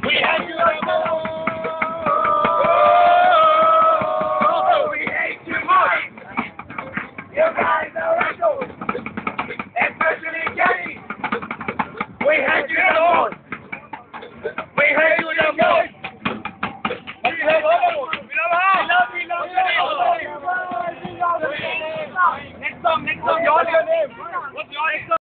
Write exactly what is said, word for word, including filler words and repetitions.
We hate you the most. Oh, we hate you much. You guys are assholes. Especially Kenny. We hate you the most.